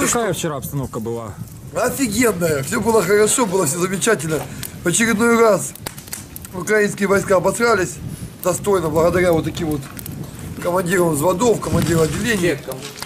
Ну какая вчера обстановка была? Офигенная. Все было хорошо, было все замечательно. В очередной раз украинские войска обосрались достойно, благодаря вот таким вот командирам взводов, командирам отделений.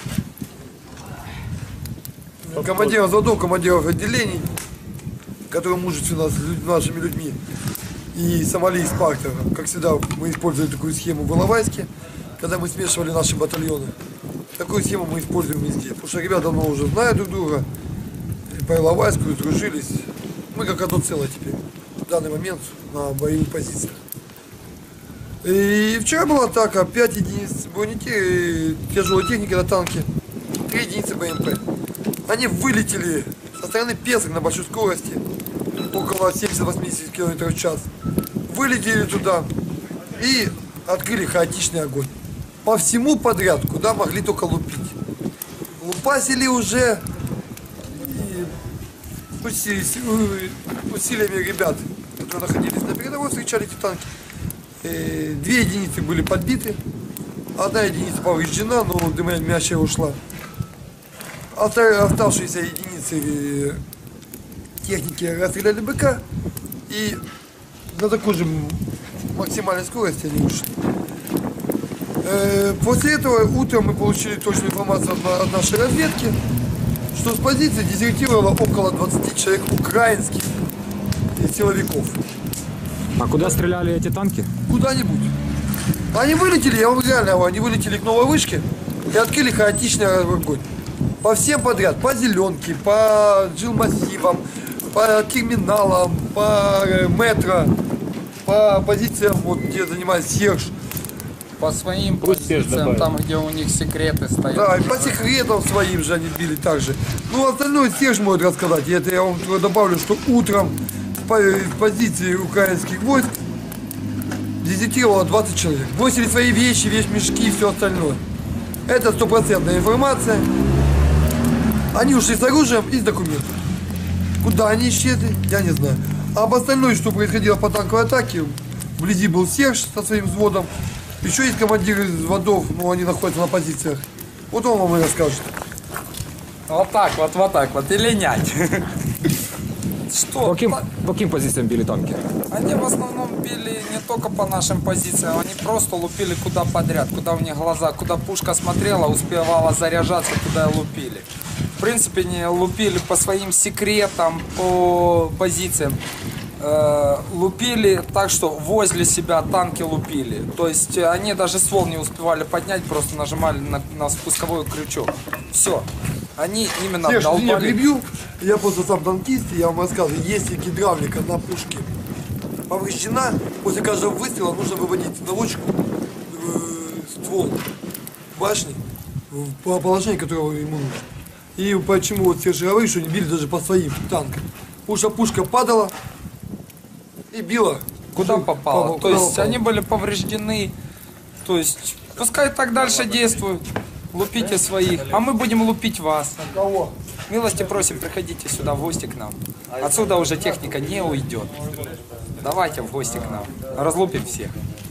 Командирам взводов, командиров отделений, которые мужественно с нашими людьми. И Сомали, и Спарта. Как всегда, мы использовали такую схему в Иловайске, когда мы смешивали наши батальоны. Такую схему мы используем везде. Потому что ребята давно уже знают друг друга. И по Иловайску сдружились. Мы как одно целое теперь. В данный момент на боевых позициях. И вчера была атака. 5 единиц тяжелой техники на танке. 3 единицы БМП. Они вылетели со стороны Песок на большой скорости. Около 70-80 км в час. Вылетели туда и открыли хаотичный огонь. По всему подряд, куда могли только лупить. Лупасили уже усилиями ребят, которые находились на передовой, встречали эти танки. 2 единицы были подбиты, 1 единица повреждена, но дымящая ушла. Оставшиеся единицы техники расстреляли БК и на такой же максимальной скорости они ушли. После этого утром мы получили точную информацию от нашей разведки, что с позиции дезертировало около 20 человек украинских силовиков. А куда стреляли эти танки? Куда-нибудь. Они вылетели, я вам реально говорю, они вылетели к новой вышке и открыли хаотичный огонь. По всем подряд, по Зеленке, по жилмассивам, по терминалам, по метро, по позициям, вот, где занимается Серж. По своим позициям, там, где у них секреты стоят. Да, и по секретам своим же они били также. Ну, остальное Серж может рассказать. И это я вам добавлю, что утром с позиции украинских войск дезертировало 20 человек. Бросили свои вещи, вещмешки и все остальное. Это стопроцентная информация. Они ушли с оружием и с документами. Куда они исчезли, я не знаю. А об остальном, что происходило по танковой атаке, вблизи был Серж со своим взводом. Еще есть командиры взводов, но они находятся на позициях. Вот он вам и расскажет. Вот так вот, и линять. Что? По каким позициям били танки? Они в основном били не только по нашим позициям, они просто лупили куда подряд, куда у них глаза, куда пушка смотрела, успевала заряжаться, туда и лупили. В принципе, они лупили по своим секретам, по позициям. Лупили так, что возле себя танки лупили. То есть они даже ствол не успевали поднять, просто нажимали на спусковой крючок. Все. Они именно долбали. Я прибью, я просто сам танкист, и я вам рассказываю, если гидравлика на пушке повреждена, после каждого выстрела нужно выводить наводчику ствол башни по положению, которого ему нужно. И почему вот все говорят, что они били даже по своим танкам. Потому что пушка падала и била. Куда попало. То есть они были повреждены. То есть пускай так дальше действуют. Лупите своих, а мы будем лупить вас. Кого? Милости просим, приходите сюда в гости к нам. Отсюда уже техника не уйдет. Давайте в гости к нам. Разлупим всех.